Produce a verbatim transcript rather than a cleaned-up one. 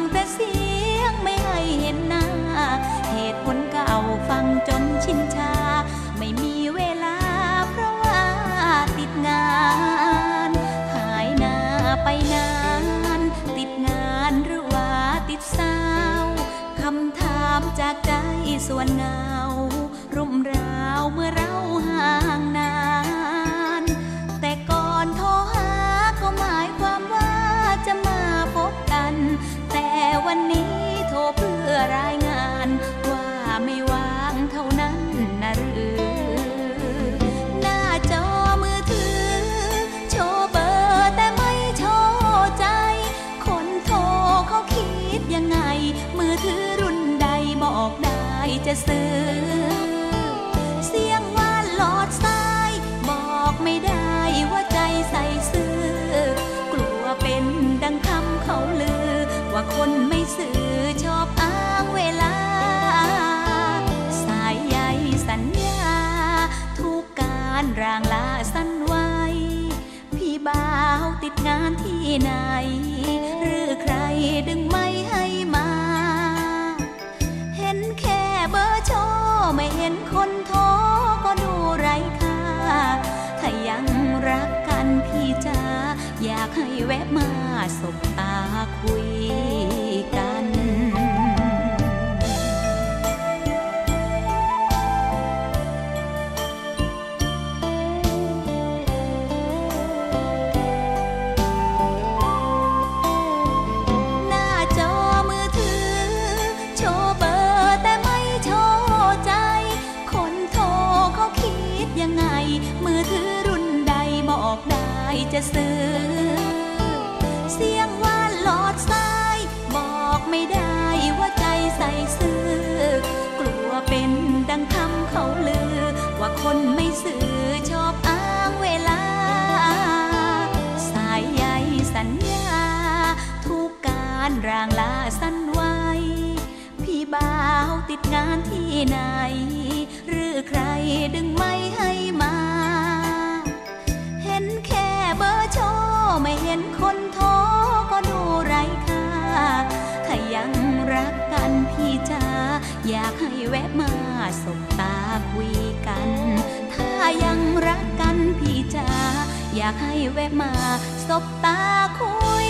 แต่เสียงไม่ให้เห็นหน้าเหตุผลเก่าฟังจนชินชาไม่มีเวลาเพราะว่าติดงานหายหน้าไปนานติดงานหรือว่าติดสาวคำถามจากใจส่วนเงารุ่มราวเมื่อเราห่างนานแต่ก่อนโทรหาก็หมายความว่าจะมาพบกันแต่วันนี้โทรเพื่อรายงานว่าไม่ว่างเท่านั้นนะหรือหน้าจอมือถือโชว์เบอร์แต่ไม่โชว์ใจคนโทรเขาคิดยังไงมือถือรุ่นใดบอกได้จะซื้อเสียงว่าหลอดสายบอกไม่ได้ว่าใจใส่ซื่อกลัวเป็นดังคำเขาลือว่าคนไม่ซื่อชอบอ้างเวลาสายใยสัญญาทุกการร่างลาสั้นไว้พี่บ่าวติดงานที่ไหนหรือใครดึงไม่ให้มาเห็นแค่เบอร์โชว์ไม่เห็นคนโทรก็ดูไร้ค่าถ้ายังรักกันพี่จ๋าอยากให้แวะมาสบตาคุยกันหน้าจอมือถือโชว์เบอร์แต่ไม่โชว์ใจคนโทรเขาคิดยังไงมือถือรุ่นใดบอกได้จะซื้อเสียงว่าหลอดสายบอกไม่ได้ว่าใจใส่ซื่อกลัวเป็นดังคำเขาลือว่าคนไม่ซื่อชอบอ้างเวลาสายใยสัญญาทุกการร่างลาสั้นไว้พี่บ่าวติดงานที่ไหนหรือใครดึงไม่ให้มาเห็นแค่เบอร์โชว์ไม่เห็นคนโทรก็ดูไร้ค่าถ้ายังรักกันพี่จ๋าอยากให้แวะมาสบตาคุยกันถ้ายังรักกันพี่จ๋าอยากให้แวะมาสบตาคุย